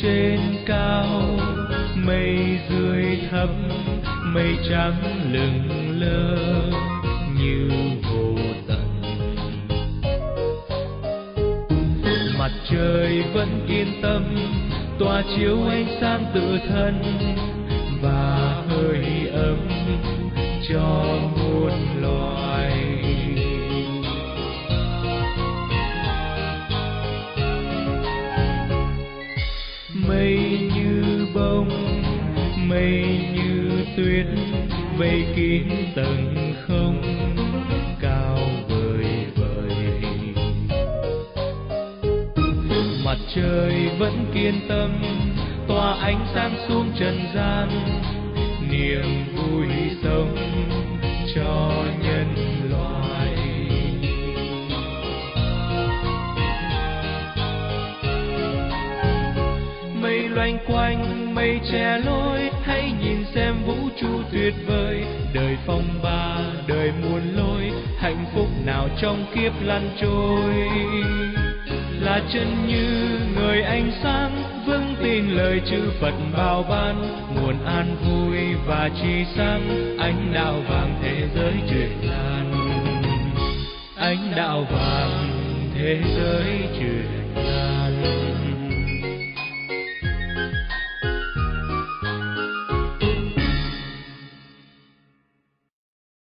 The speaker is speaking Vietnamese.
trên cao, mây dưới thấp, mây trắng lững lờ như vô tận. Mặt trời vẫn kiên tâm tỏa chiếu ánh sáng tự thân và hơi ấm cho muôn loài. Mây như bông, mây như tuyết, vây kín tầng không cao vời vời. Mặt trời vẫn kiên tâm tỏa ánh sáng xuống trần gian, niềm vui sống cho nhân loại. Mây loanh quanh, mây che lối, hãy nhìn xem vũ trụ tuyệt vời. Đời phong ba, đời muôn lối, hạnh phúc nào trong kiếp lăn trôi. Là chân như người ánh sáng, vững tin lời chữ Phật bao ban, nguồn an vui và chỉ sáng, ánh đạo vàng thế giới truyền lan, ánh đạo vàng thế giới truyền lan.